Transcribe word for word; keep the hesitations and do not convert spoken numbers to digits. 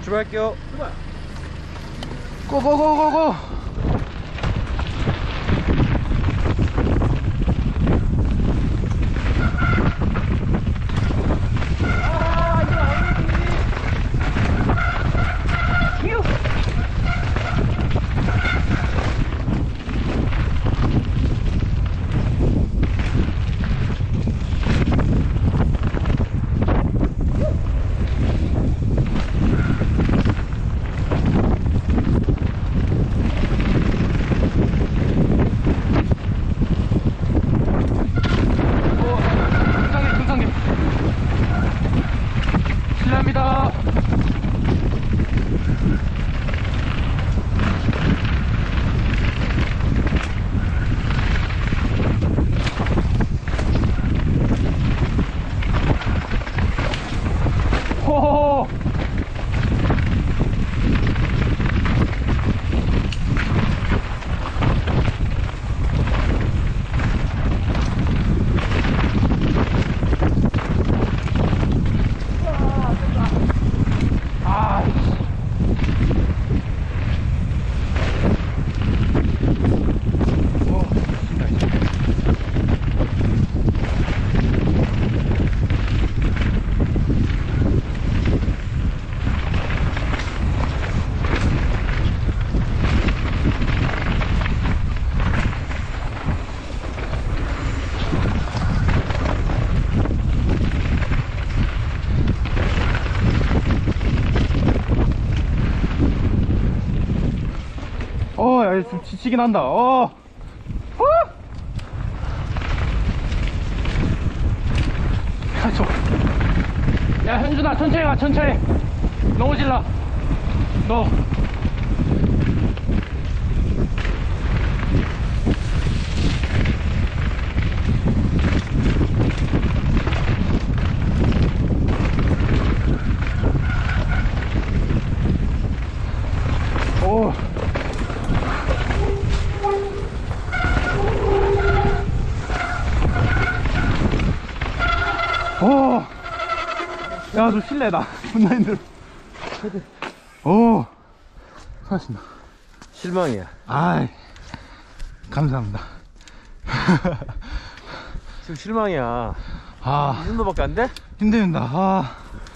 출발할게요. 출발. 고고고고고. 실례합니다. 호호호. 어, 야, 좀 지치긴 한다. 어. 어? 야, 저. 야, 현준아, 천천히 가, 천천히. 너무 질러. 너. 오. 오. 야, 좀 실례다. 존나 힘들어. 오. 수고하셨습니다. 실망이야. 아이. 감사합니다. 지금 실망이야. 아. 이 정도밖에 안 돼? 힘듭니다. 아.